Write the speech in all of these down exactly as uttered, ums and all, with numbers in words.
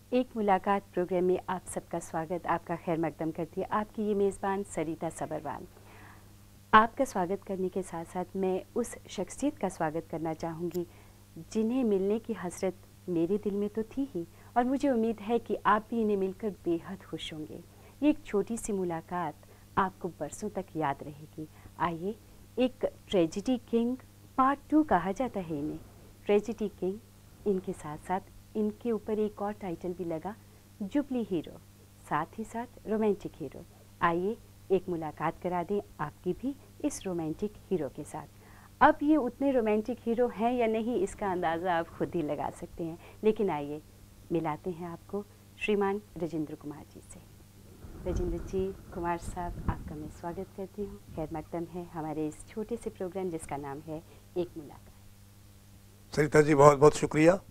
एक मुलाकात प्रोग्राम में आप सबका स्वागत, आपका खैर मकदम करती है आपकी ये मेज़बान सरिता सबरवाल। आपका स्वागत करने के साथ साथ मैं उस शख्सियत का स्वागत करना चाहूँगी जिन्हें मिलने की हसरत मेरे दिल में तो थी ही, और मुझे उम्मीद है कि आप भी इन्हें मिलकर बेहद खुश होंगे। ये एक छोटी सी मुलाकात आपको बरसों तक याद रहेगी। आइए, एक ट्रेजिडी किंग पार्ट टू कहा जाता है इन्हें, ट्रेजिडी किंग, इनके साथ साथ इनके ऊपर एक और टाइटल भी लगा, जुबली हीरो, साथ ही साथ रोमांटिक हीरो। आइए एक मुलाकात करा दें आपकी भी इस रोमांटिक हीरो के साथ। अब ये उतने रोमांटिक हीरो हैं या नहीं, इसका अंदाज़ा आप खुद ही लगा सकते हैं, लेकिन आइए मिलाते हैं आपको श्रीमान राजेंद्र कुमार जी से। राजेंद्र जी, कुमार साहब, आपका मैं स्वागत करती हूँ। खैर मकदम है हमारे इस छोटे से प्रोग्राम जिसका नाम है एक मुलाकात। सरिता जी, बहुत बहुत शुक्रिया,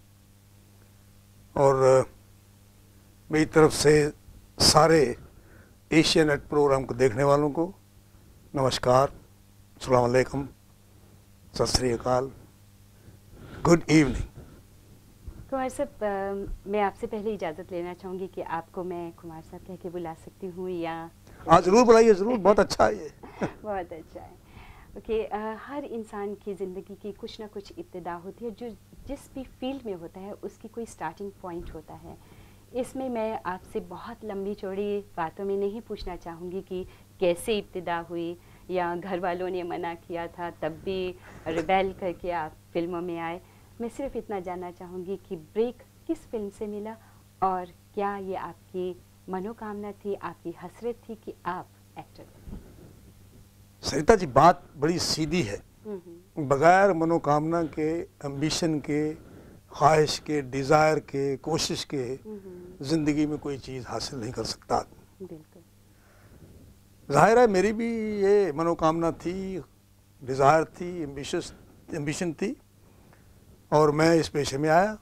और मेरी तरफ से सारे एशियानेट प्रोग्राम को देखने वालों को नमस्कार, अस्सलाम वालेकुम, सत श्री अकाल, गुड इवनिंग। कुमार साहब, मैं आपसे पहले इजाज़त लेना चाहूँगी कि आपको मैं कुमार साहब कह के बुला सकती हूँ या? हाँ, ज़रूर बुलाइए, ज़रूर, बहुत अच्छा है ये। बहुत अच्छा है। ओके, okay, हर इंसान की ज़िंदगी की कुछ ना कुछ इब्तिदा होती है, जो जिस भी फील्ड में होता है उसकी कोई स्टार्टिंग पॉइंट होता है। इसमें मैं आपसे बहुत लंबी चौड़ी बातों में नहीं पूछना चाहूँगी कि कैसे इब्तिदा हुई या घर वालों ने मना किया था तब भी रिबेल करके आप फिल्मों में आए। मैं सिर्फ इतना जानना चाहूँगी कि ब्रेक किस फिल्म से मिला और क्या ये आपकी मनोकामना थी, आपकी हसरत थी कि आप एक्टर बने? सरिता जी, बात बड़ी सीधी है। बगैर मनोकामना के, एम्बिशन के, ख्वाहिश के, डिज़ायर के, कोशिश के ज़िंदगी में कोई चीज़ हासिल नहीं कर सकता। बिल्कुल ज़ाहिर है मेरी भी ये मनोकामना थी, डिज़ायर थी, एम्बिशस एम्बिशन थी, और मैं इस पेशे में आया।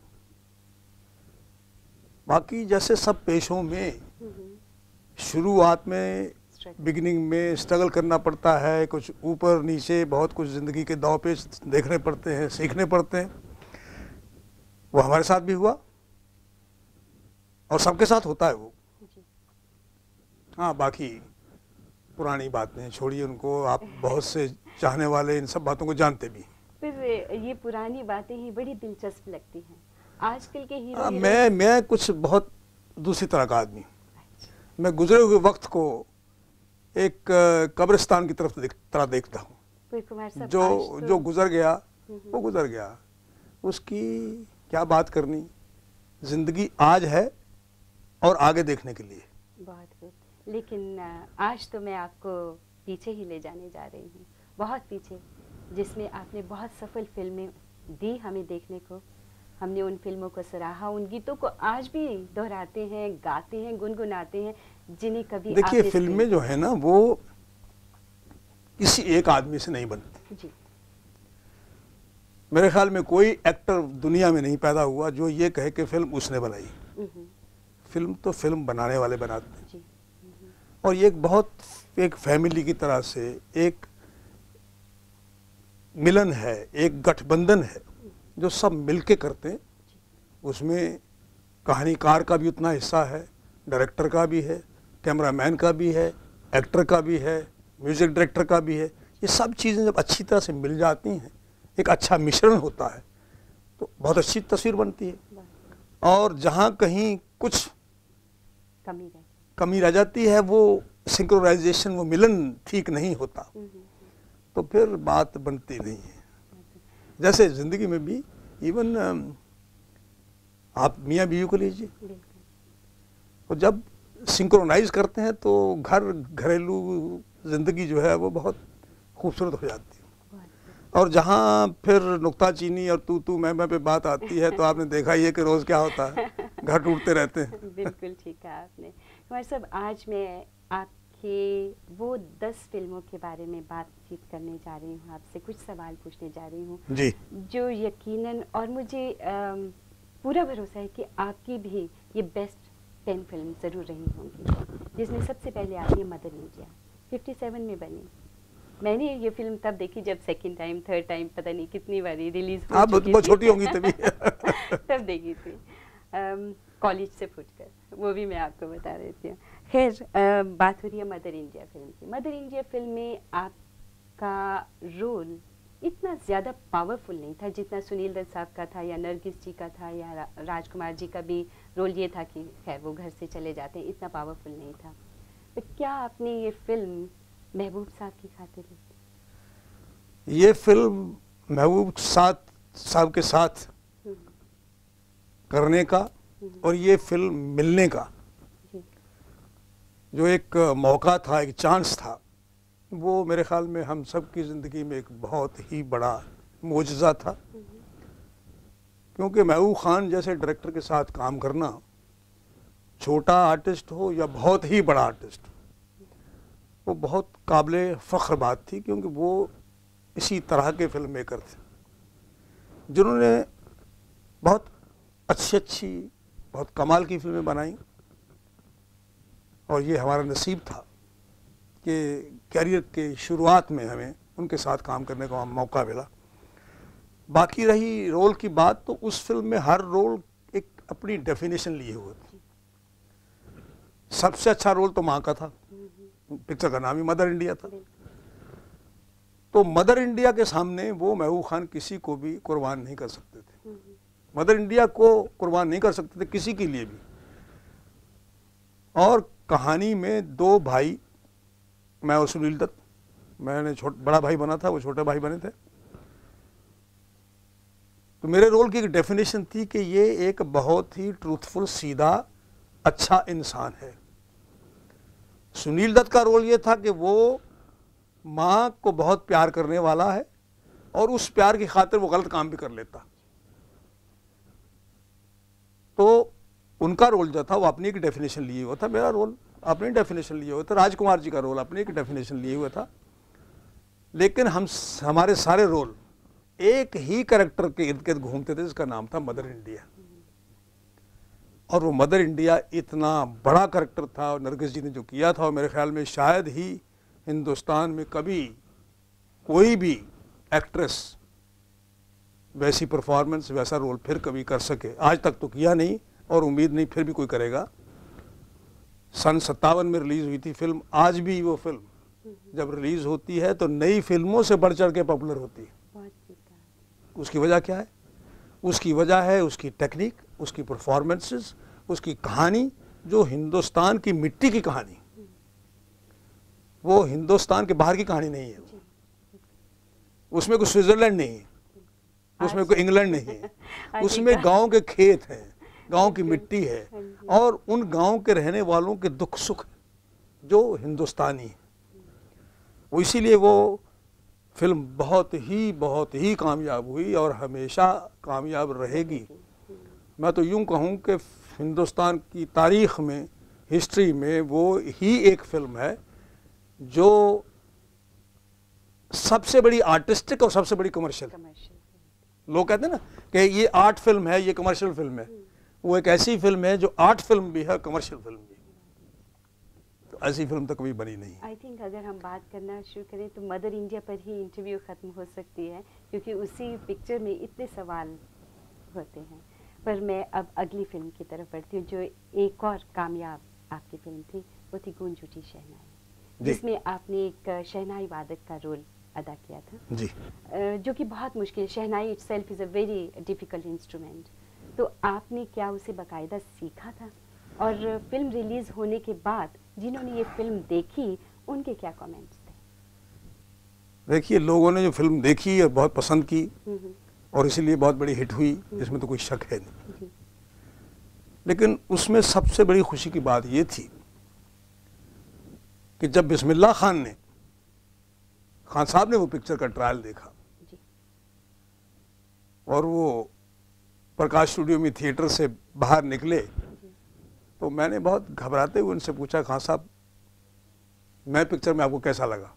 बाकी जैसे सब पेशों में शुरुआत में, बिगिनिंग में स्ट्रगल करना पड़ता है, कुछ ऊपर नीचे बहुत कुछ ज़िंदगी के दांव पे देखने पड़ते हैं, सीखने पड़ते हैं। वो हमारे साथ भी हुआ और सबके साथ होता है वो। हाँ, बाकी पुरानी बातें छोड़िए उनको, आप बहुत से चाहने वाले इन सब बातों को जानते भी। फिर ये पुरानी बातें ही बड़ी दिलचस्प लगती हैं। आजकल के हीरो, हीरो मैं मैं कुछ बहुत दूसरी तरह का आदमी। मैं गुजरे हुए वक्त को एक कब्रिस्तान की तरफ देख, तरह देखता हूँ। जो तो... जो गुजर गया वो गुजर गया, उसकी क्या बात करनी। जिंदगी आज है और आगे देखने के लिए। बहुत खूब। लेकिन आज तो मैं आपको पीछे ही ले जाने जा रही हूँ, बहुत पीछे, जिसमें आपने बहुत सफल फिल्में दी हमें देखने को। हमने उन फिल्मों को सराहा, उन गीतों को आज भी दोहराते हैं, गाते हैं, गुनगुनाते हैं, जिन्हें कभी देखिए फिल्में जो है ना वो किसी एक आदमी से नहीं बनती जी। मेरे ख्याल में कोई एक्टर दुनिया में नहीं पैदा हुआ जो ये कहे कि फिल्म उसने बनाई। फिल्म तो फिल्म बनाने वाले बनाते हैं जी। और ये एक बहुत एक फैमिली की तरह से एक मिलन है, एक गठबंधन है जो सब मिलके करते हैं। उसमें कहानीकार का भी उतना हिस्सा है, डायरेक्टर का भी है, कैमरामैन का भी है, एक्टर का भी है, म्यूजिक डायरेक्टर का भी है। ये सब चीज़ें जब अच्छी तरह से मिल जाती हैं, एक अच्छा मिश्रण होता है, तो बहुत अच्छी तस्वीर बनती है। और जहाँ कहीं कुछ कमी रह कमी रह जाती है, वो सिंक्रोनाइजेशन, वो मिलन ठीक नहीं होता, तो फिर बात बनती नहीं है। जैसे ज़िंदगी में भी, इवन आप मियाँ बीवी को लीजिए, और जब सिंक्रोनाइज करते हैं तो घर घरेलू ज़िंदगी जो है वो बहुत खूबसूरत हो जाती है। और जहाँ फिर नुक्ताचीनी और तू तू मैं मैं पे बात आती है तो आपने देखा ही है कि रोज़ क्या होता है, घर टूटते रहते हैं। बिल्कुल ठीक है आपने। कुमार साहब, आज मैं आपके वो दस फिल्मों के बारे में बातचीत करने जा रही हूँ, आपसे कुछ सवाल पूछने जा रही हूँ जी, जो यकीनन, और मुझे आ, पूरा भरोसा है कि आपकी भी ये बेस्ट टेन फिल्म ज़रूर रही होंगी, जिसमें सबसे पहले आती है मदर इंडिया, सत्तावन में बनी। मैंने ये फिल्म तब देखी जब सेकंड टाइम, थर्ड टाइम, पता नहीं कितनी बारी रिलीज हो चुकी थी। बहुत छोटी होंगी तभी। तब देखी थी। कॉलेज से फुटकर, वो भी मैं आपको बता देती हूँ। खैर, बात हो रही है मदर इंडिया फिल्म की। मदर इंडिया फिल्म में आपका रोल इतना ज़्यादा पावरफुल नहीं था जितना सुनील दत्त साहब का था या नरगिस जी का था या रा, राजकुमार जी का भी रोल ये था कि खैर वो घर से चले जाते हैं, इतना पावरफुल नहीं था। तो क्या आपने ये फिल्म महबूब साहब की खातिर ली? ये फिल्म महबूब साथ साहब के साथ करने का और ये फिल्म मिलने का जो एक मौका था, एक चांस था, वो मेरे ख्याल में हम सब की ज़िंदगी में एक बहुत ही बड़ा मोजज़ा था। क्योंकि महबूब खान जैसे डायरेक्टर के साथ काम करना, छोटा आर्टिस्ट हो या बहुत ही बड़ा आर्टिस्ट, वो बहुत काबिल फ़ख्र बात थी। क्योंकि वो इसी तरह के फिल्म मेकर थे जिन्होंने बहुत अच्छी अच्छी बहुत कमाल की फिल्में बनाई, और ये हमारा नसीब था कि कैरियर के शुरुआत में हमें उनके साथ काम करने का मौका मिला। बाकी रही रोल की बात, तो उस फिल्म में हर रोल एक अपनी डेफिनेशन लिए हुए थे। सबसे अच्छा रोल तो माँ का था, पिक्चर का नाम ही मदर इंडिया था। तो मदर इंडिया के सामने वो महबूब खान किसी को भी कुर्बान नहीं कर सकते थे, मदर इंडिया को कुर्बान नहीं कर सकते थे किसी के लिए भी। और कहानी में दो भाई, मैं और सुनील दत्त, मैंने छोटा बड़ा भाई बना था, वो छोटे भाई बने थे। तो मेरे रोल की एक डेफिनेशन थी कि ये एक बहुत ही ट्रूथफुल, सीधा, अच्छा इंसान है। सुनील दत्त का रोल ये था कि वो माँ को बहुत प्यार करने वाला है और उस प्यार की खातिर वो गलत काम भी कर लेता। तो उनका रोल जो था वो अपनी एक डेफिनेशन लिए हुआ था, मेरा रोल अपनी डेफिनेशन लिए हुआ था, राजकुमार जी का रोल अपनी एक डेफिनेशन लिए हुआ था। लेकिन हम हमारे सारे रोल एक ही कैरेक्टर के इर्द गिर्द घूमते थे जिसका नाम था मदर इंडिया। और वो मदर इंडिया इतना बड़ा कैरेक्टर था और नरगिस जी ने जो किया था, और मेरे ख्याल में शायद ही हिंदुस्तान में कभी कोई भी एक्ट्रेस वैसी परफॉर्मेंस, वैसा रोल फिर कभी कर सके। आज तक तो किया नहीं और उम्मीद नहीं फिर भी कोई करेगा। सन सत्तावन में रिलीज हुई थी फिल्म। आज भी वो फिल्म जब रिलीज होती है तो नई फिल्मों से बढ़ चढ़ के पॉपुलर होती है। उसकी वजह क्या है? उसकी वजह है उसकी टेक्निक, उसकी परफॉर्मेंसेस, उसकी कहानी, जो हिंदुस्तान की मिट्टी की कहानी, वो हिंदुस्तान के बाहर की कहानी नहीं है। उसमें कोई स्विट्जरलैंड नहीं है, उसमें कोई इंग्लैंड नहीं है, उसमें गांव के खेत हैं, गांव की मिट्टी है और उन गांव के रहने वालों के दुख सुख जो हिंदुस्तानी है। वो इसीलिए वो फिल्म बहुत ही बहुत ही कामयाब हुई और हमेशा कामयाब रहेगी। मैं तो यूं कहूं कि हिंदुस्तान की तारीख में, हिस्ट्री में वो ही एक फिल्म है जो सबसे बड़ी आर्टिस्टिक और सबसे बड़ी कमर्शियल। लोग कहते हैं ना कि ये आर्ट फिल्म है, ये कमर्शियल फिल्म है। वो एक ऐसी फिल्म है जो आर्ट फिल्म भी है, कमर्शियल फिल्म भी। तो ऐसी फिल्म तो कभी बनी नहीं। आई थिंक अगर हम बात करना शुरू करें तो मदर इंडिया पर ही इंटरव्यू ख़त्म हो सकती है, क्योंकि उसी पिक्चर में इतने सवाल होते हैं। पर मैं अब अगली फिल्म की तरफ बढ़ती हूँ, जो एक और कामयाब आपकी फिल्म थी, वो थी गूंज उठी शहनाई, जिसमें आपने एक शहनाई वादक का रोल अदा किया था जी, जो कि बहुत मुश्किल। Shehnai itself is a very difficult instrument. तो आपने क्या उसे बाकायदा सीखा था? और फिल्म रिलीज़ होने के बाद जिन्होंने ये फिल्म देखी उनके क्या कमेंट्स थे? देखिए, लोगों ने जो फिल्म देखी और बहुत पसंद की और इसीलिए बहुत बड़ी हिट हुई, इसमें तो कोई शक है नहीं। लेकिन उसमें सबसे बड़ी खुशी की बात ये थी कि जब बिस्मिल्लाह खान ने खान साहब ने वो पिक्चर का ट्रायल देखा और वो प्रकाश स्टूडियो में थिएटर से बाहर निकले, तो मैंने बहुत घबराते हुए उनसे पूछा, खान साहब मैं पिक्चर में आपको कैसा लगा?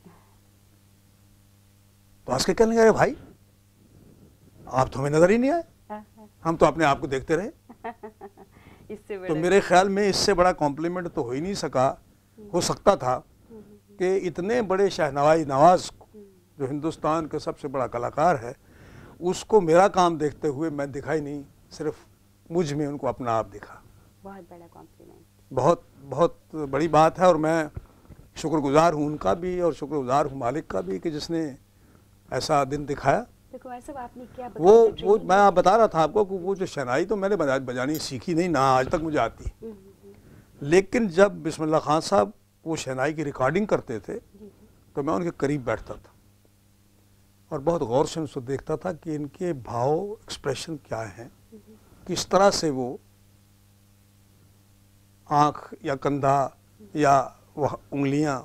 तो हंस के कहने लगे, भाई आप तो हमें नजर ही नहीं आए, हम तो अपने आप को देखते रहे। इससे तो मेरे ख्याल में इससे बड़ा कॉम्प्लीमेंट तो हो ही नहीं सका, हो सकता था कि इतने बड़े शहनाई नवाज जो हिंदुस्तान का सबसे बड़ा कलाकार है, उसको मेरा काम देखते हुए मैं दिखाई नहीं, सिर्फ मुझ में उनको अपना आप दिखा। बहुत बड़ा कॉम्प्लीमेंट। बहुत बहुत बड़ी बात है और मैं शुक्रगुजार हूँ उनका भी और शुक्रगुजार हूँ मालिक का भी कि जिसने ऐसा दिन दिखाया। तो कुमार साहब आपने क्या वो वो मैं आप बता रहा था आपको कि वो जो शहनाई तो मैंने बजा, बजानी सीखी नहीं ना आज तक मुझे आती, लेकिन जब बिस्मिल्लाह खान साहब वो शहनाई की रिकॉर्डिंग करते थे तो मैं उनके करीब बैठता था और बहुत गौर से उनको देखता था कि इनके भाव एक्सप्रेशन क्या हैं, किस तरह से वो आँख या कंधा या वह उंगलियां।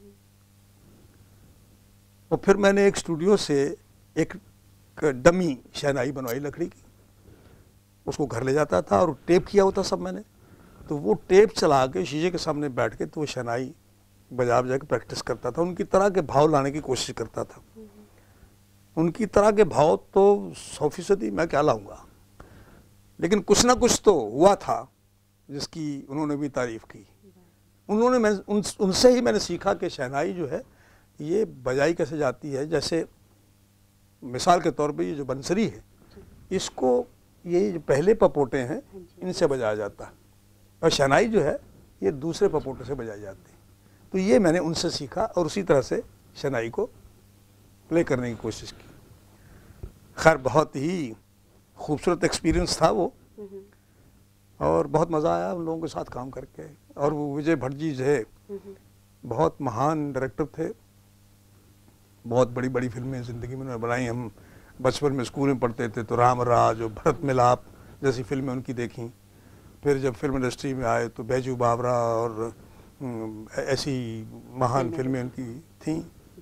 और फिर मैंने एक स्टूडियो से एक डमी शहनाई बनवाई लकड़ी की, उसको घर ले जाता था और टेप किया होता सब मैंने, तो वो टेप चला के शीशे के सामने बैठ के तो वो शहनाई बजा बजा के प्रैक्टिस करता था, उनकी तरह के भाव लाने की कोशिश करता था। उनकी तरह के भाव तो सौ फीसदी मैं क्या लाऊंगा, लेकिन कुछ ना कुछ तो हुआ था जिसकी उन्होंने भी तारीफ की। उन्होंने मैं उन, उनसे ही मैंने सीखा कि शहनाई जो है ये बजाई कैसे जाती है। जैसे मिसाल के तौर पे ये जो बंसरी है, इसको ये जो पहले पपोटे हैं इनसे बजाया जाता है और शहनाई जो है ये दूसरे पपोटे से बजाई जाती है। तो ये मैंने उनसे सीखा और उसी तरह से शहनाई को प्ले करने की कोशिश की। खैर बहुत ही खूबसूरत एक्सपीरियंस था वो और बहुत मज़ा आया उन लोगों के साथ काम करके। और वो विजय भट्ट जी जो है बहुत महान डायरेक्टर थे, बहुत बड़ी बड़ी फिल्में ज़िंदगी में उन्होंने बनाई। हम बचपन में स्कूल में पढ़ते थे तो राम राज और भरत मिलाप जैसी फिल्में उनकी देखी। फिर जब फिल्म इंडस्ट्री में आए तो बैजू बावरा और ऐसी महान फिल्में उनकी थीं।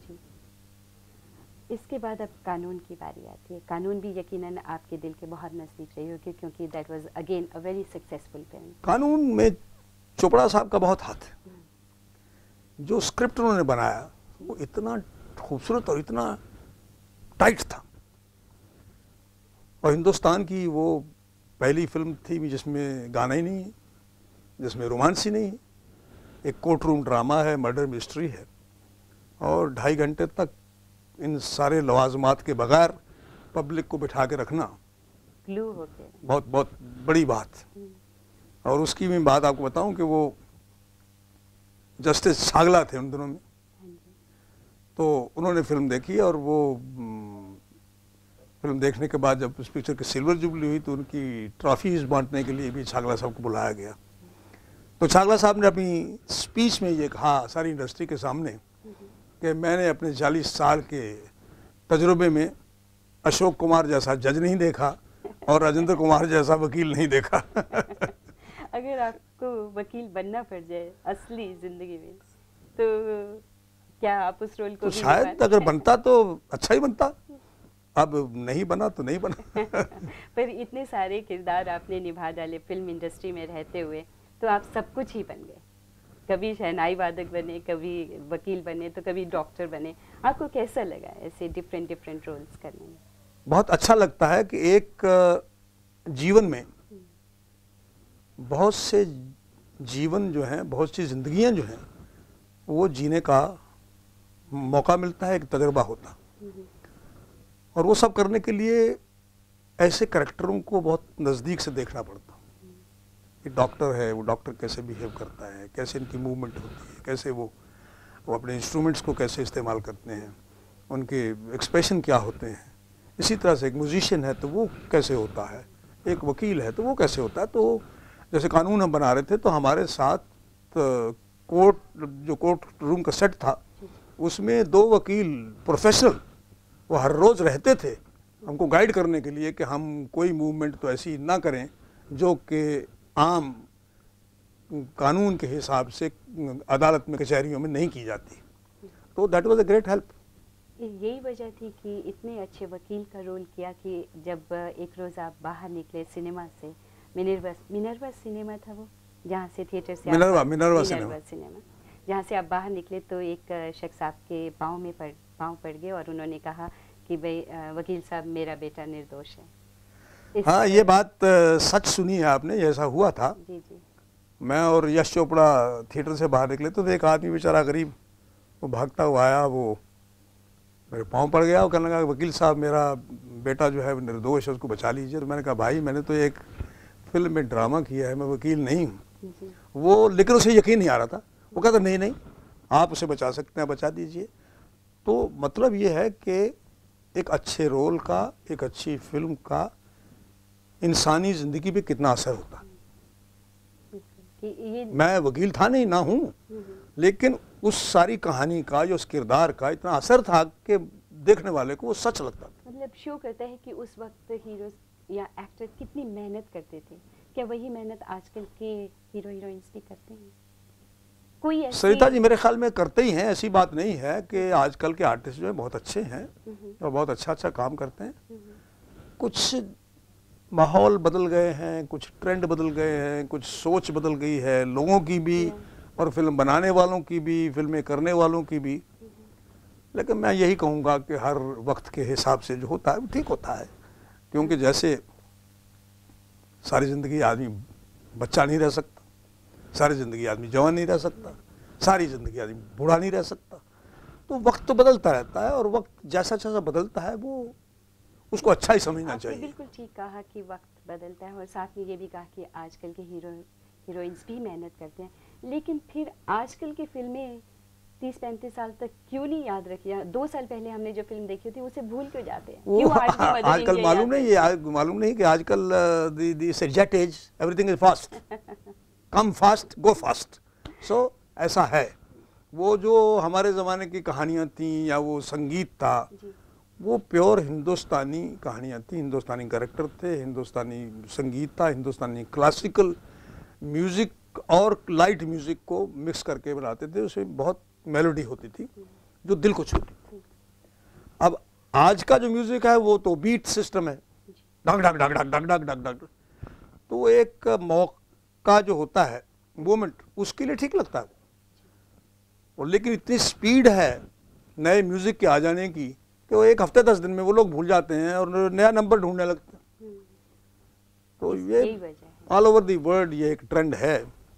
इसके बाद अब कानून की बारी आती है। कानून भी यकीनन आपके दिल के बहुत नज़दीक रही होगी क्योंकि that was again a very successful film. Kanoon में चोपड़ा साहब का बहुत हाथ है। जो स्क्रिप्ट उन्होंने बनाया वो इतना खूबसूरत और इतना टाइट था और हिंदुस्तान की वो पहली फिल्म थी जिसमें गाना ही नहीं है, जिसमें रोमांस ही नहीं है। एक कोर्ट रूम ड्रामा है, मर्डर मिस्ट्री है और ढाई घंटे तक इन सारे लवाजमात के बगैर पब्लिक को बिठा के रखना ग्लू होके बहुत बहुत बड़ी बात। और उसकी मैं बात आपको बताऊं कि वो जस्टिस छागला थे उन दिनों में, तो उन्होंने फिल्म देखी और वो फिल्म देखने के बाद जब उस पिक्चर की सिल्वर जुबली हुई तो उनकी ट्रॉफीज बांटने के लिए भी छागला साहब को बुलाया गया। तो छागला साहब ने अपनी स्पीच में ये कहा सारी इंडस्ट्री के सामने कि मैंने अपने चालीस साल के तजुर्बे में अशोक कुमार जैसा जज नहीं देखा और राजेंद्र कुमार जैसा वकील नहीं देखा। अगर आपको वकील बनना पड़ जाए असली जिंदगी में तो क्या आप उस रोल को तो शायद अगर बनता तो अच्छा ही बनता, अब नहीं बना तो नहीं बना। पर इतने सारे किरदार आपने निभा डाले फिल्म इंडस्ट्री में रहते हुए तो आप सब कुछ ही बन गए। कभी शहनाई वादक बने, कभी वकील बने, तो कभी डॉक्टर बने। आपको कैसा लगा ऐसे डिफरेंट डिफरेंट रोल्स करने में? बहुत अच्छा लगता है कि एक जीवन में बहुत से जीवन जो हैं, बहुत सी जिंदगियां जो हैं वो जीने का मौका मिलता है, एक तजुर्बा होता। और वो सब करने के लिए ऐसे करैक्टरों को बहुत नज़दीक से देखना पड़ता। कि डॉक्टर है, वो डॉक्टर कैसे बिहेव करता है, कैसे इनकी मूवमेंट होती है, कैसे वो वो अपने इंस्ट्रूमेंट्स को कैसे इस्तेमाल करते हैं, उनके एक्सप्रेशन क्या होते हैं। इसी तरह से एक म्यूजिशियन है तो वो कैसे होता है, एक वकील है तो वो कैसे होता है। तो जैसे कानून हम बना रहे थे तो हमारे साथ कोर्ट जो कोर्ट रूम का सेट था उसमें दो वकील प्रोफेशनल वो हर रोज़ रहते थे हमको गाइड करने के लिए कि हम कोई मूवमेंट तो ऐसी ना करें जो कि आम कानून के हिसाब से अदालत में कचहरियों में नहीं की जाती। तो that was a great help. यही वजह थी कि इतने अच्छे वकील का रोल किया कि जब एक रोज़ आप बाहर निकले सिनेमा से, मिनर्वा मिनर्वा सिनेमा था वो जहाँ से थिएटर से मिनर्वा मिनर्वा सिनेमा सिनेमा जहाँ से आप बाहर निकले तो एक शख्स आपके पाँव में पड़ पाँव पड़ गए और उन्होंने कहा कि भाई वकील साहब मेरा बेटा निर्दोष है। हाँ, ये बात सच सुनी है आपने, ऐसा हुआ था। जी जी। मैं और यश चोपड़ा थिएटर से बाहर निकले तो एक आदमी बेचारा गरीब वो भागता हुआ आया, वो मेरे पाँव पड़ गया। वो कहने लगा वकील साहब मेरा बेटा जो है निर्दोष है, उसको बचा लीजिए। तो मैंने कहा भाई मैंने तो एक फिल्म में ड्रामा किया है, मैं वकील नहीं हूँ। वो लेकिन उसे यकीन नहीं आ रहा था, वो कहता नहीं नहीं आप उसे बचा सकते हैं, बचा दीजिए। तो मतलब ये है कि एक अच्छे रोल का, एक अच्छी फिल्म का इंसानी ज़िंदगी पे कितना असर होता है। ये मैं वकील था नहीं, ना हूँ, लेकिन उस सारी कहानी का, जो उस किरदार का इतना असर था कि देखने वाले को वो सच लगता था। मतलब शो करता है कि उस वक्त हीरो या एक्टर कितनी मेहनत करते थे, क्या वही मेहनत आजकल के हीरो हीरोइंस भी करते हैं? कोई ऐसी... सरिता जी मेरे ख्याल में करते ही हैं, ऐसी बात नहीं है कि आजकल के आर्टिस्ट जो है बहुत अच्छे हैं और बहुत अच्छा अच्छा काम करते हैं। कुछ माहौल बदल गए हैं, कुछ ट्रेंड बदल गए हैं, कुछ सोच बदल गई है लोगों की भी और फिल्म बनाने वालों की भी, फिल्में करने वालों की भी। लेकिन मैं यही कहूँगा कि हर वक्त के हिसाब से जो होता है वो ठीक होता है, क्योंकि जैसे सारी ज़िंदगी आदमी बच्चा नहीं रह सकता, सारी ज़िंदगी आदमी जवान नहीं रह सकता, सारी ज़िंदगी आदमी बूढ़ा नहीं रह सकता। तो वक्त तो बदलता रहता है और वक्त जैसा जैसा बदलता है वो उसको अच्छा ही समझना चाहिए। बिल्कुल ठीक कहा कि वक्त बदलता है और साथ में ये भी कहा कि आजकल के हीरो हीरोइंस भी मेहनत करते हैं, लेकिन फिर आजकल की फिल्में तीस पैंतीस साल तक क्यों नहीं याद रखी? दो साल पहले हमने जो फिल्म देखी थी उसे भूल क्यों जाते हैं? क्यों आज भी मदर आजकल इंडिया मालूम नहीं, ये मालूम नहीं कि आजकल the jet age everything is fast, come fast go fast. So ऐसा है। वो जो हमारे ज़माने की कहानियाँ थीं या वो संगीत था, वो प्योर हिंदुस्तानी कहानियाँ थी, हिंदुस्तानी कैरेक्टर थे, हिंदुस्तानी संगीत था, हिंदुस्तानी क्लासिकल म्यूज़िक और लाइट म्यूज़िक को मिक्स करके बनाते थे। उसमें बहुत मेलोडी होती थी जो दिल को छूती थी। अब आज का जो म्यूज़िक है वो तो बीट सिस्टम है, डग डग डग डग डग डग डग डग। तो एक मौका जो होता है मोमेंट, उसके लिए ठीक लगता है वो, लेकिन इतनी स्पीड है नए म्यूज़िक के आ जाने की कि वो एक हफ्ते दस दिन में वो लोग भूल जाते हैं और नया नंबर ढूंढने लगते हैं। तो ये ऑल ओवर दी वर्ल्ड ये एक ट्रेंड है।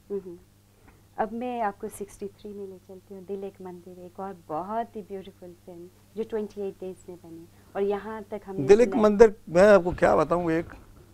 अब मैं आपको तिरसठ में ले चलती हूँ। दिल एक मंदिर, एक और बहुत ही ब्यूटीफुल फिल्म जो अट्ठाईस डेज में बनी और यहाँ तक हमने दिल एक मंदिर, मैं आपको क्या बताऊँ, एक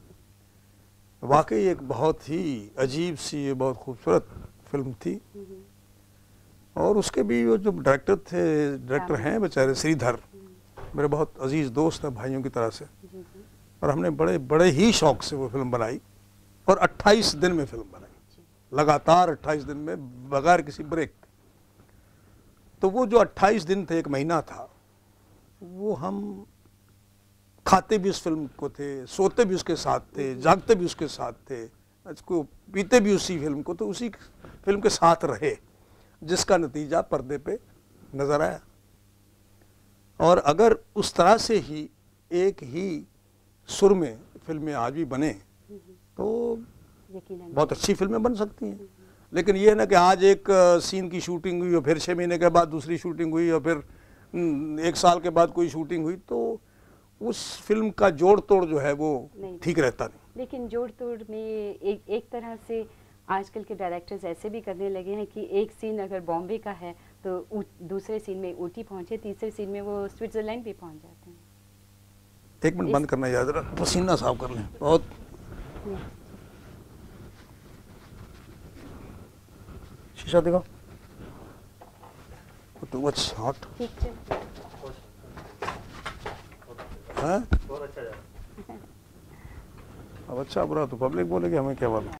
वाकई एक बहुत ही अजीब सी, बहुत खूबसूरत फिल्म थी। और उसके भी वो जो डायरेक्टर थे, डायरेक्टर हैं बेचारे श्रीधर, मेरे बहुत अजीज दोस्त हैं भाइयों की तरह से, और हमने बड़े बड़े ही शौक से वो फिल्म बनाई और अट्ठाईस दिन में फिल्म बनाई, लगातार अट्ठाईस दिन में बगैर किसी ब्रेक। तो वो जो अट्ठाईस दिन थे, एक महीना था, वो हम खाते भी उस फिल्म को थे, सोते भी उसके साथ थे, जागते भी उसके साथ थे, उसको पीते भी उसी फिल्म को, तो उसी फिल्म के साथ रहे, जिसका नतीजा पर्दे पे नजर आया। और अगर उस तरह से ही एक ही सुर में फिल्में आज भी बने तो बहुत अच्छी फिल्में बन सकती हैं। लेकिन ये है ना कि आज एक सीन की शूटिंग हुई और फिर छः महीने के बाद दूसरी शूटिंग हुई और फिर एक साल के बाद कोई शूटिंग हुई, तो उस फिल्म का जोड़ तोड़ जो है वो ठीक रहता नहीं। लेकिन जोड़ तोड़ में एक एक तरह से आजकल के डायरेक्टर्स ऐसे भी करने लगे हैं कि एक सीन अगर बॉम्बे का है तो दूसरे सीन में ऊटी पहुंचे, तीसरे सीन में वो स्विट्जरलैंड भी पहुंच जाते हैं। एक मिनट बंद करना याद रख, पसीना साफ कर लें। बहुत शीशा दिखाओ, टू मच हॉट है। अब अच्छा बुरा तो पब्लिक बोलेगी, हमें क्या बोलना।